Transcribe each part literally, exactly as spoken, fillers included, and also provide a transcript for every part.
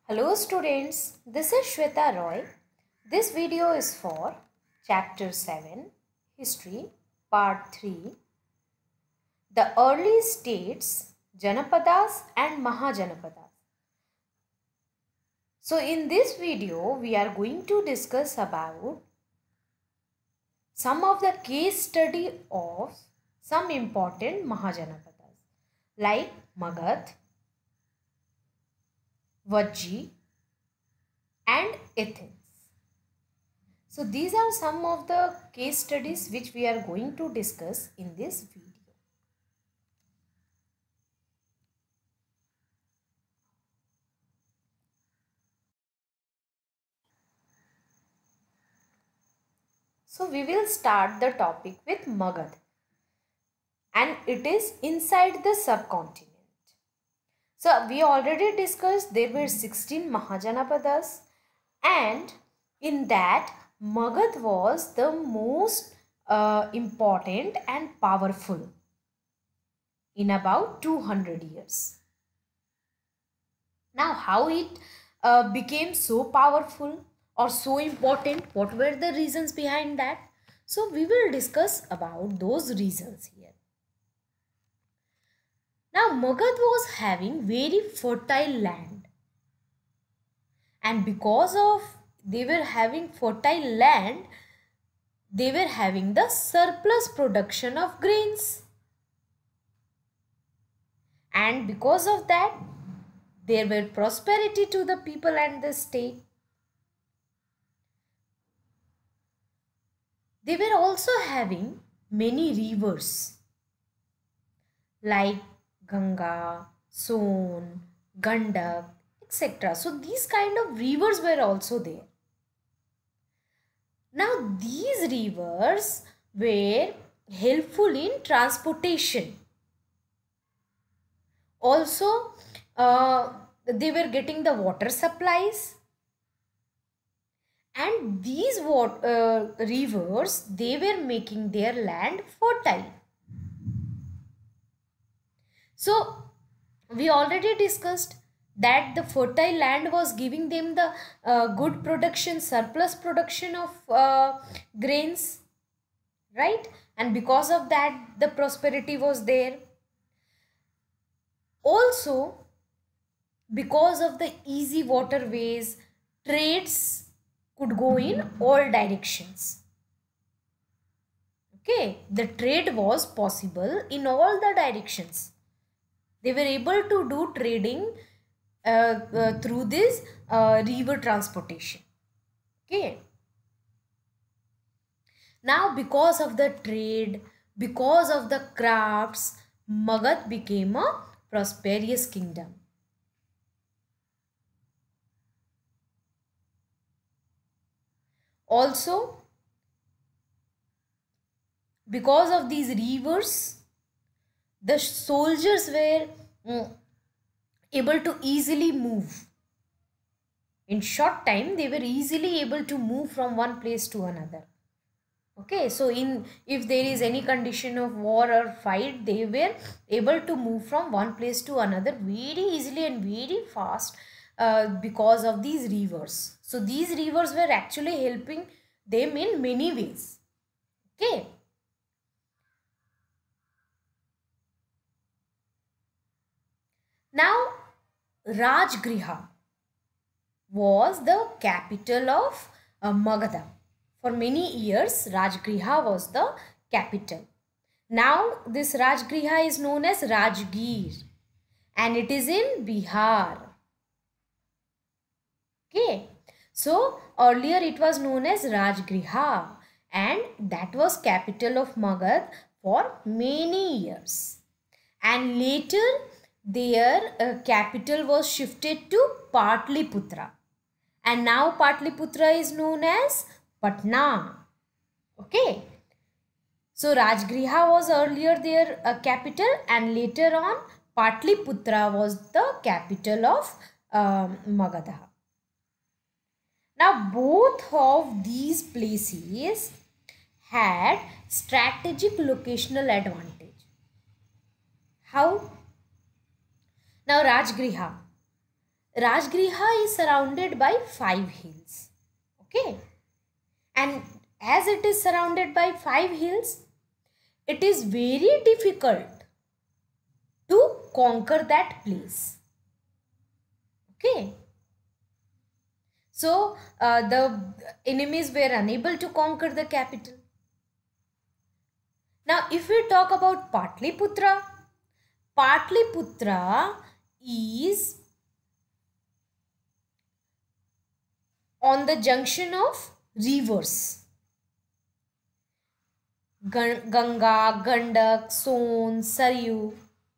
Hello students, this is Shweta Roy. This video is for Chapter seven, History, Part three, the early states, Janapadas and Mahajanapadas. So in this video, we are going to discuss about some of the case study of some important Mahajanapadas like Magadh, Vajji and Athens. So these are some of the case studies which we are going to discuss in this video. So we will start the topic with Magadh, and it is inside the subcontinent. So we already discussed there were sixteen Mahajanapadas, and in that Magadh was the most uh, important and powerful in about two hundred years. Now how it uh, became so powerful or so important, what were the reasons behind that? So we will discuss about those reasons here. Now Magadh was having very fertile land, and because of they were having fertile land, they were having the surplus production of grains, and because of that there were prosperity to the people and the state. They were also having many rivers like Ganga, Son, Gandak, et cetera. So these kind of rivers were also there. Now these rivers were helpful in transportation. Also, uh, they were getting the water supplies, and these water, uh, rivers, they were making their land fertile. So we already discussed that the fertile land was giving them the uh, good production, surplus production of uh, grains, right? And because of that the prosperity was there. Also, because of the easy waterways, trades could go in all directions. Okay, the trade was possible in all the directions. They were able to do trading uh, uh, through this uh, river transportation. Okay. Now because of the trade, because of the crafts, Magadh became a prosperous kingdom. Also, because of these rivers, the soldiers were mm, able to easily move. In short time, they were easily able to move from one place to another. Okay, so in if there is any condition of war or fight, they were able to move from one place to another very easily and very fast uh, because of these rivers. So these rivers were actually helping them in many ways. Okay. Now Rajgriha was the capital of uh, Magadha. For many years, Rajgriha was the capital. Now, this Rajgriha is known as Rajgir, and it is in Bihar. Okay. So, earlier it was known as Rajgriha, and that was capital of Magadh for many years. And later, their uh, capital was shifted to Patliputra. And now Patliputra is known as Patna. Okay. So Rajgriha was earlier their uh, capital, and later on Patliputra was the capital of um, Magadha. Now both of these places had strategic locational advantage. How? Now Rajgriha. Rajgriha is surrounded by five hills. Okay, and as it is surrounded by five hills, it is very difficult to conquer that place. Okay, so uh, the enemies were unable to conquer the capital. Now if we talk about Patliputra, Patliputra is on the junction of rivers, Ganga, Gandak, Son, Saryu.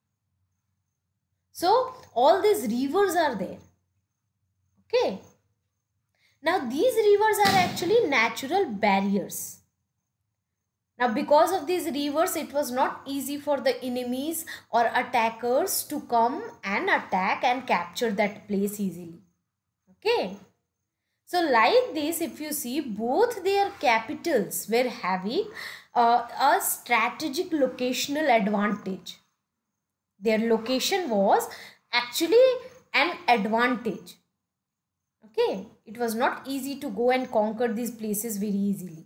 So all these rivers are there. Okay, now these rivers are actually natural barriers. Now because of these rivers, it was not easy for the enemies or attackers to come and attack and capture that place easily. Okay, so like this, if you see, both their capitals were having uh, a strategic locational advantage. Their location was actually an advantage. Okay, it was not easy to go and conquer these places very easily.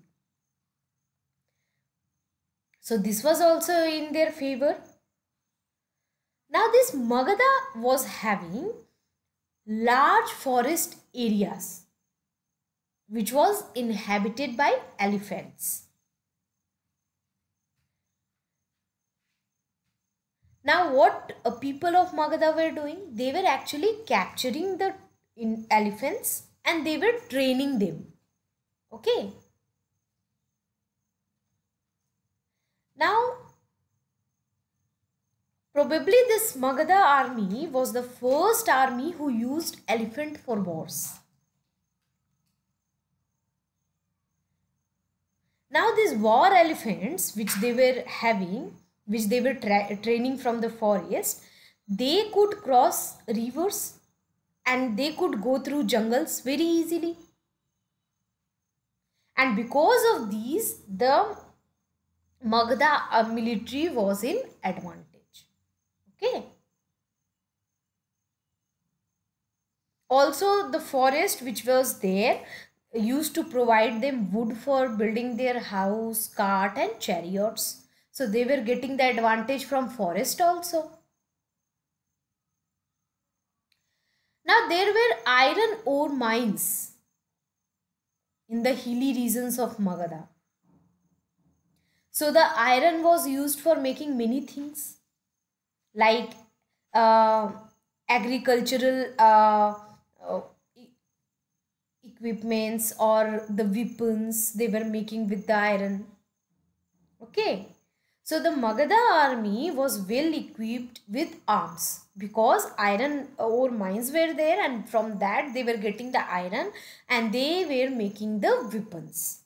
So this was also in their favor. Now this Magadha was having large forest areas which was inhabited by elephants. Now what uh, people of Magadha were doing, they were actually capturing the in elephants and they were training them. Okay. Now probably this Magadha army was the first army who used elephant for wars. Now these war elephants which they were having, which they were tra training from the forest, they could cross rivers and they could go through jungles very easily. And because of these, the Magadha uh, military was in advantage. Okay. Also the forest which was there used to provide them wood for building their house, cart and chariots. So they were getting the advantage from forest also. Now there were iron ore mines in the hilly regions of Magadha. So the iron was used for making many things like uh, agricultural uh, uh, equipments or the weapons they were making with the iron. Okay. So the Magadha army was well equipped with arms because iron ore mines were there and from that they were getting the iron and they were making the weapons.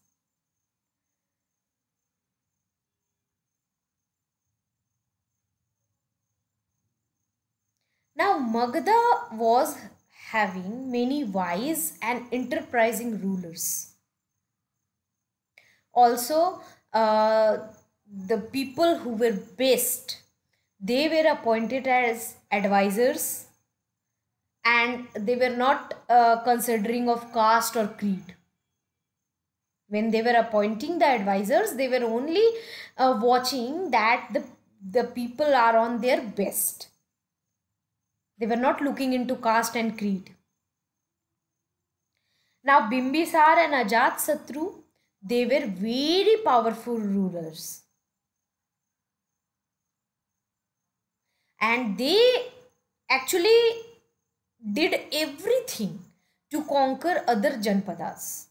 Now Magadha was having many wise and enterprising rulers. Also, uh, the people who were best, they were appointed as advisors and they were not uh, considering of caste or creed. When they were appointing the advisors, they were only uh, watching that the, the people are on their best. They were not looking into caste and creed. Now Bimbisar and Ajatasattu, they were very powerful rulers. And they actually did everything to conquer other Janpadas.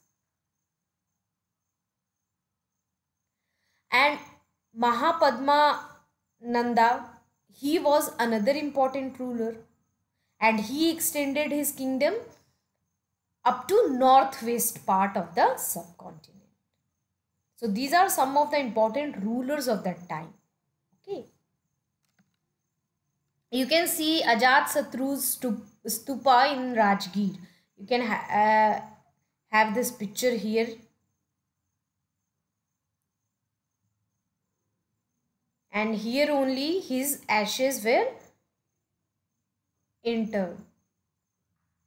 And Mahapadma Nanda, he was another important ruler and he extended his kingdom up to northwest part of the subcontinent. So these are some of the important rulers of that time. Okay. You can see Ajatasattu's stupa in Rajgir. You can ha uh, have this picture here. And here only his ashes were interred.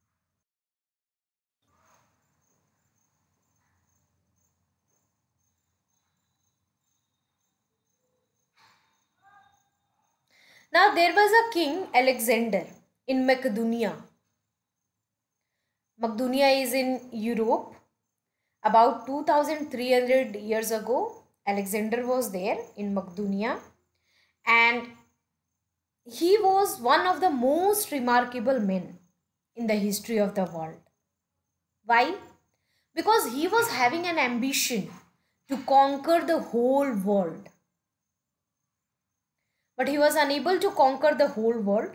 Now there was a king Alexander in Macedonia. Macedonia is in Europe. About two thousand three hundred years ago, Alexander was there in Macedonia, and he was one of the most remarkable men in the history of the world. Why? Because he was having an ambition to conquer the whole world. But he was unable to conquer the whole world.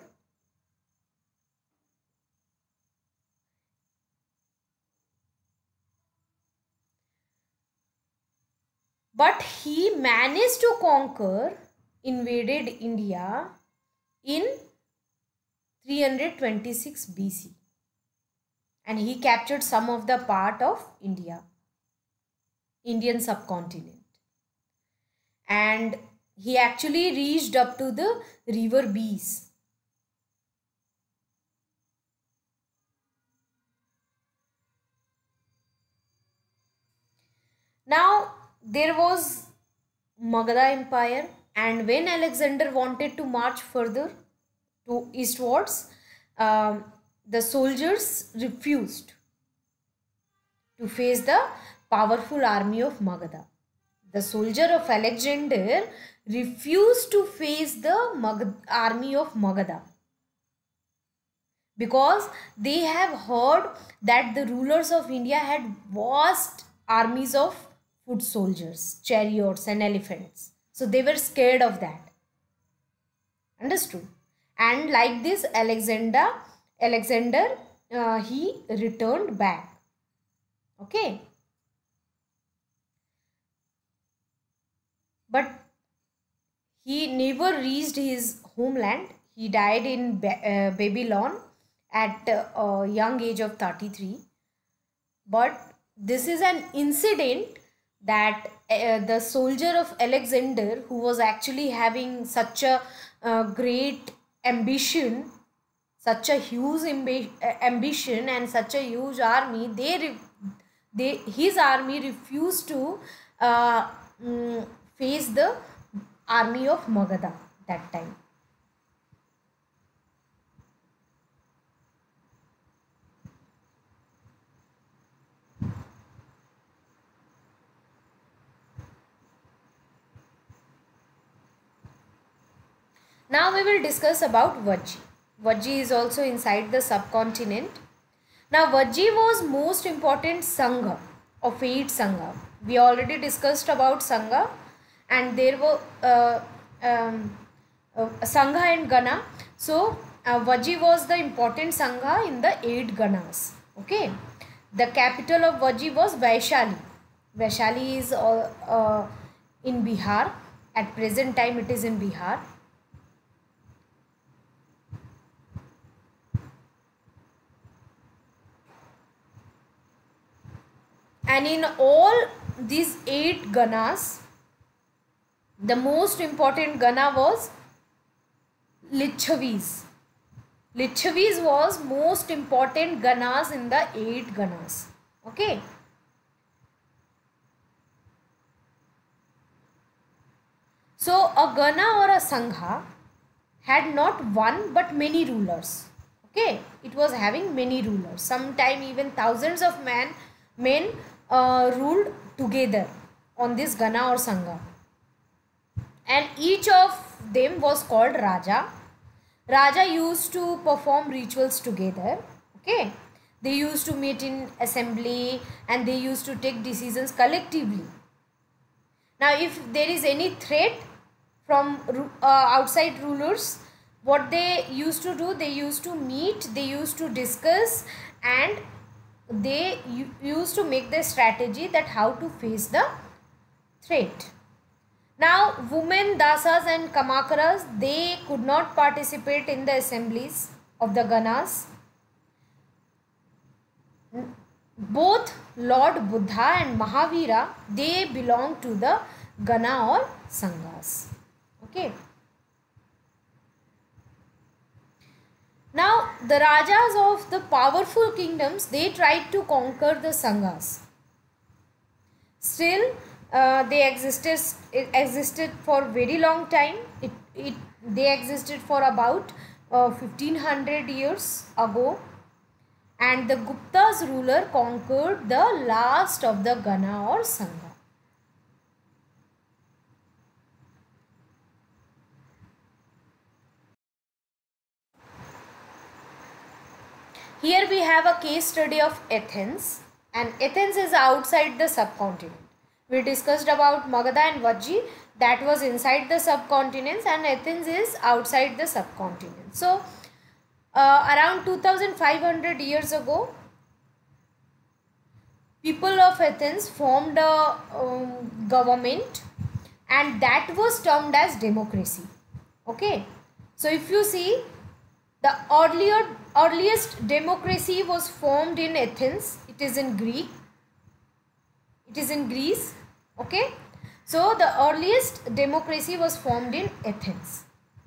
But he managed to conquer, invaded India in three hundred twenty-six B C. And he captured some of the part of India, Indian subcontinent. And he actually reached up to the river Beas. Now there was Magadha Empire, and when Alexander wanted to march further to eastwards, um, the soldiers refused to face the powerful army of Magadha. The soldier of Alexander refused to face the Magad army of Magadha because they have heard that the rulers of India had vast armies of foot soldiers, chariots and elephants. So they were scared of that. Understood? And like this, Alexander, Alexander, uh, he returned back. Okay. But he never reached his homeland. He died in ba uh, Babylon at uh, a young age of thirty-three. But this is an incident that uh, the soldier of Alexander, who was actually having such a uh, great ambition, such a huge ambi ambition and such a huge army, they, they his army refused to uh, um, face the army of Magadha that time. Now we will discuss about Vajji. Vajji is also inside the subcontinent. Now Vajji was most important Sangha of eight Sangha. We already discussed about Sangha, and there were uh, um, uh, Sangha and Gana. So uh, Vajji was the important Sangha in the eight Ganas. Okay. The capital of Vajji was Vaishali. Vaishali is uh, uh, in Bihar. At present time it is in Bihar. And in all these eight Ganas, the most important Gana was Licchavis. Licchavis was most important Ganas in the eight Ganas. Okay. So a Gana or a Sangha had not one but many rulers. Okay. It was having many rulers. Sometime even thousands of men, men uh, ruled together on this Gana or Sangha. And each of them was called Raja. Raja used to perform rituals together. Okay. They used to meet in assembly and they used to take decisions collectively. Now if there is any threat from uh, outside rulers, what they used to do, they used to meet, they used to discuss, and they used to make the strategy that how to face the threat. Now women, dasas and kamakaras, they could not participate in the assemblies of the Ganas. Both Lord Buddha and Mahavira, they belong to the Gana or Sanghas. Okay. Now the Rajas of the powerful kingdoms, they tried to conquer the Sanghas. Still uh, they existed it existed for very long time. It, it they existed for about uh, fifteen hundred years ago, and the Gupta's ruler conquered the last of the Gana or Sangha. Here we have a case study of Athens, and Athens is outside the subcontinent. We discussed about Magadha and Vajji, that was inside the subcontinents, and Athens is outside the subcontinent. So uh, around two thousand five hundred years ago, people of Athens formed a um, government, and that was termed as democracy. Okay, so if you see, the earlier earliest democracy was formed in Athens. It is in Greek. It is in Greece. Okay, so the earliest democracy was formed in Athens.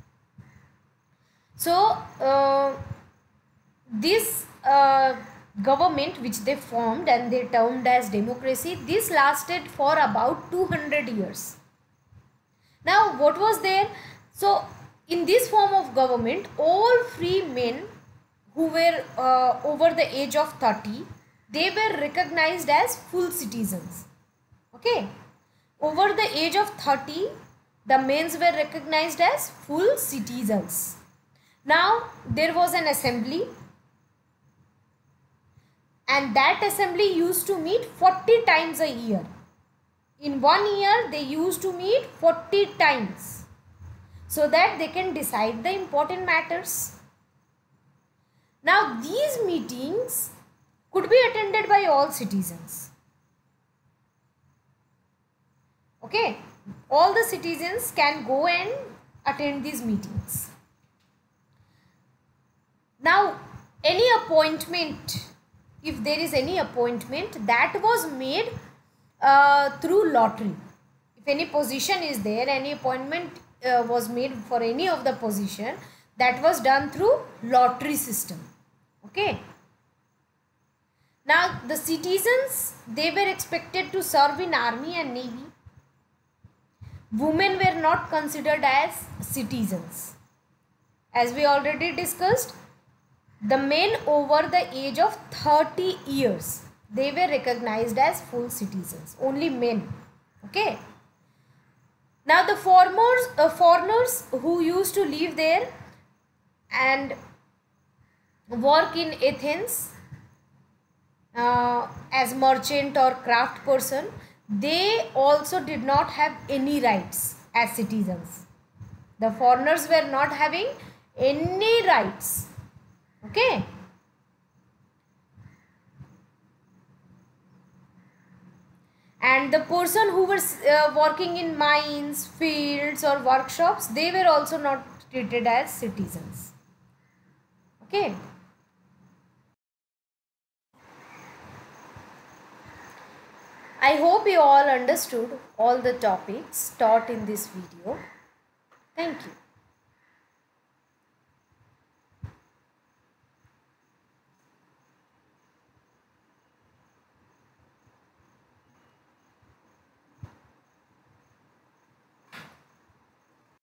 So uh, this uh, government which they formed and they termed as democracy, this lasted for about two hundred years. Now what was there? So in this form of government, all free men who were uh, over the age of thirty, they were recognized as full citizens. Okay, over the age of thirty, the men were recognized as full citizens. Now there was an assembly, and that assembly used to meet forty times a year. In one year they used to meet forty times, so that they can decide the important matters. Now these meetings could be attended by all citizens. Okay, all the citizens can go and attend these meetings. Now any appointment, if there is any appointment, that was made uh, through lottery. If any position is there, any appointment uh, was made for any of the position, that was done through lottery system. Okay, now the citizens, they were expected to serve in army and navy. Women were not considered as citizens. As we already discussed, the men over the age of thirty years, they were recognized as full citizens, only men. Okay, now the foreigners, uh, foreigners who used to live there and work in Athens uh, as merchant or craft person, they also did not have any rights as citizens. The foreigners were not having any rights. Okay, and the person who was uh, working in mines, fields or workshops, they were also not treated as citizens. Okay, I hope you all understood all the topics taught in this video. Thank you.